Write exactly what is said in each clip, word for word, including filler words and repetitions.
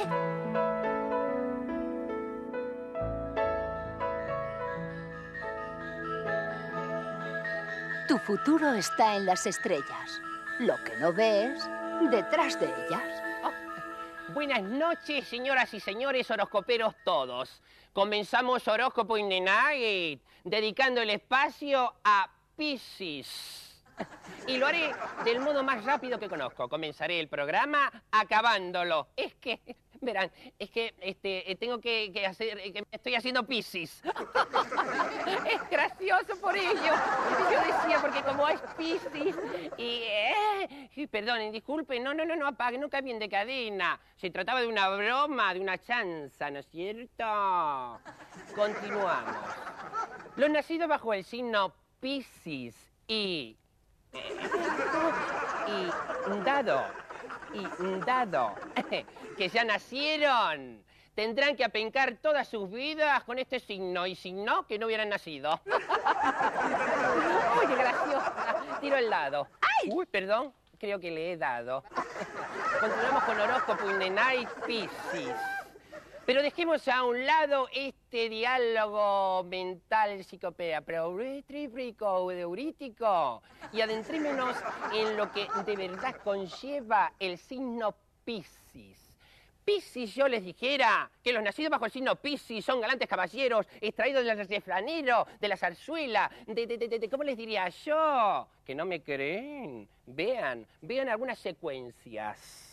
Tu futuro está en las estrellas. Lo que no ves, detrás de ellas. Oh. Buenas noches, señoras y señores horoscoperos todos. Comenzamos Horóscopo in the Night, dedicando el espacio a Piscis. Y lo haré del modo más rápido que conozco. Comenzaré el programa acabándolo. Es que, verán, es que este, tengo que, que hacer, que estoy haciendo Piscis. Es gracioso por ello. Yo decía, porque como es Piscis y... Eh, perdonen, disculpen, no, no, no, no apague, no cambien de cadena. Se trataba de una broma, de una chanza, ¿no es cierto? Continuamos. Los nacidos bajo el signo Piscis y... y dado, y dado, que ya nacieron, tendrán que apencar todas sus vidas con este signo, y si no, que no hubieran nacido. ¡Uy, qué graciosa! Tiro el dado. ¡Ay! Uy, perdón, creo que le he dado. Continuamos con Horóscopo in the Night, Piscis. Pero dejemos a un lado este diálogo mental psicopeaurítico y adentrémonos en lo que de verdad conlleva el signo Piscis. Piscis, yo les dijera que los nacidos bajo el signo Piscis son galantes caballeros, extraídos del refranero, de la zarzuela, de, de, de, de, ¿cómo les diría yo? Que no me creen. Vean, vean algunas secuencias.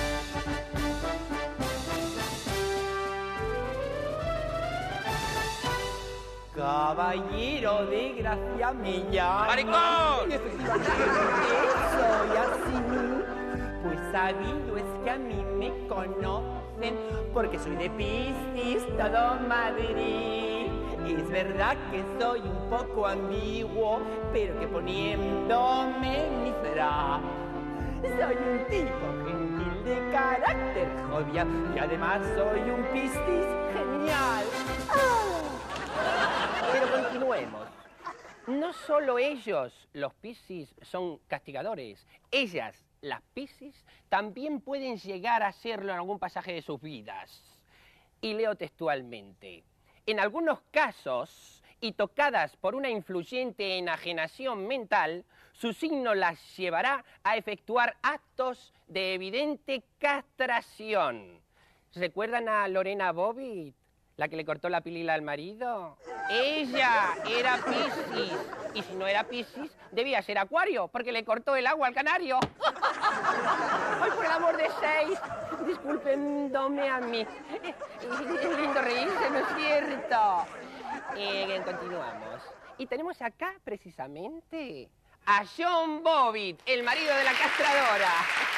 Caballero de gracia me llama. ¡Maricón! Y efectivamente soy así. Pues sabido es que a mí me conocen porque soy de Piscis, todo Madrid. Es verdad que soy un poco ambiguo, pero que poniéndome en mi frac soy un tipo gentil de carácter jovial y además soy un Piscis genial. ¡Ah! Pero continuemos. No solo ellos, los Piscis, son castigadores. Ellas, las Piscis, también pueden llegar a serlo en algún pasaje de sus vidas. Y leo textualmente. En algunos casos, y tocadas por una influyente enajenación mental, su signo las llevará a efectuar actos de evidente castración. ¿Recuerdan a Lorena Bobbitt? ¿La que le cortó la pilila al marido? Ella era Piscis. Y si no era Piscis, debía ser Acuario, porque le cortó el agua al canario. ¡Ay, por el amor de seis! Disculpéndome a mí. Es lindo reírse, ¿no es cierto? Eh, continuamos. Y tenemos acá, precisamente, a John Bobbitt, el marido de la castradora.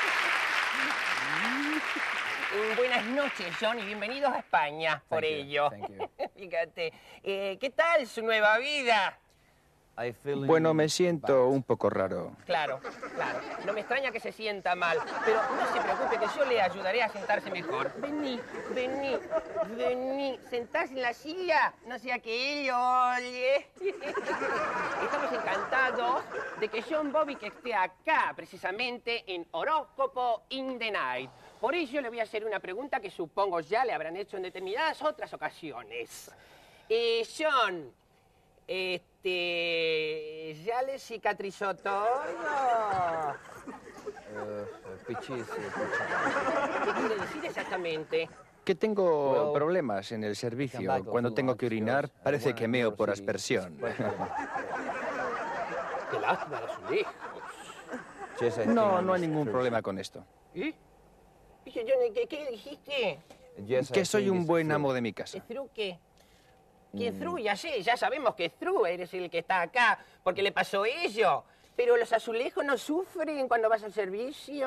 Buenas noches, John, y bienvenidos a España, por Thank you, ello. thank you. Fíjate, eh, ¿qué tal su nueva vida? Bueno, me siento un poco raro. Claro, claro. No me extraña que se sienta mal, pero no se preocupe que yo le ayudaré a sentarse mejor. Vení, vení, vení. ¿Sentás en la silla? No sea que él oye. Estamos encantados de que John Bobbitt esté acá, precisamente en Horóscopo in the Night. Por ello le voy a hacer una pregunta que supongo ya le habrán hecho en determinadas otras ocasiones. Eh, John, este, ¿ya le cicatrizó todo? Uh, pichis, ¿Qué quiere decir exactamente? Que tengo problemas en el servicio. Cuando tengo que orinar, parece que meo por aspersión. Qué lástima de sus hijos. No, no hay ningún problema con esto. ¿Y? Dije, John, ¿qué, qué dijiste? Que soy un buen amo de mi casa. ¿Qué through qué? ¿Qué through? Ya sé, ya sabemos que through eres el que está acá, porque le pasó ello. Pero los azulejos no sufren cuando vas al servicio.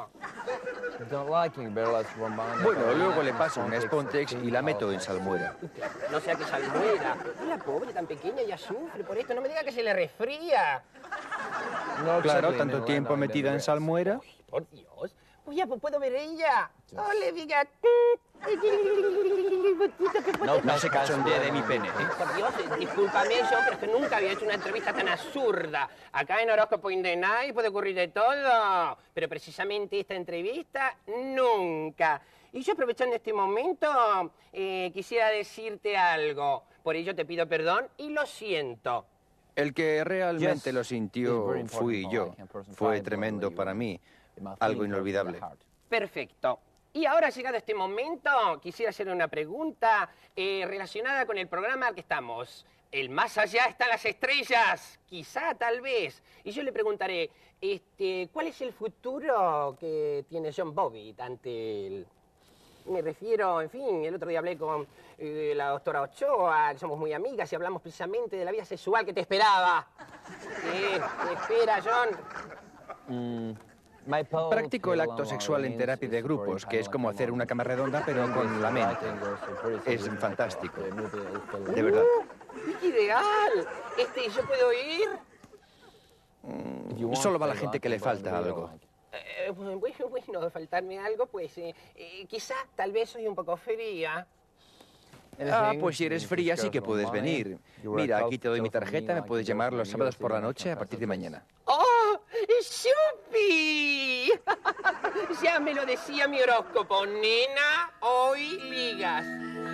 Bueno, luego le paso una Spontex y la meto en salmuera. No sea que salmuera. La pobre, tan pequeña, ya sufre por esto. No me diga que se le resfría. Claro, tanto tiempo metida en salmuera. Uy, por Dios. Uy, ya pues, puedo ver ella. Oh, le diga... No, no se cachondee de mi pene. ¿eh? Por Dios, discúlpame, John, pero es que nunca había hecho una entrevista tan absurda. Acá en Horóscopo in the Night puede ocurrir de todo, pero precisamente esta entrevista, nunca. Y yo, aprovechando este momento, eh, quisiera decirte algo. Por ello te pido perdón y lo siento. El que realmente lo sintió fui yo. Fue tremendo para mí, algo inolvidable. Perfecto. Y ahora, llegado este momento, quisiera hacerle una pregunta eh, relacionada con el programa al que estamos. El más allá están las estrellas, quizá, tal vez. Y yo le preguntaré, este, ¿cuál es el futuro que tiene John Bobbitt ante el... Me refiero, en fin, el otro día hablé con eh, la doctora Ochoa, que somos muy amigas, y hablamos precisamente de la vida sexual que te esperaba. ¿Qué te espera, John? Mm. Practico el acto sexual en terapia de grupos, que es como hacer una cama redonda, pero con la mente. Es fantástico. De verdad. Uh, ¡Qué ideal! Este, ¿yo puedo ir? Mm, solo va la gente que le falta algo. Eh, bueno, bueno, de faltarme algo, pues eh, eh, quizá, tal vez soy un poco fría. Ah, pues si eres fría sí que puedes venir. Mira, aquí te doy mi tarjeta, me puedes llamar los sábados por la noche a partir de mañana. ¡Oh! ¡Yupi! Ya me lo decía mi horóscopo, nena, hoy ligas.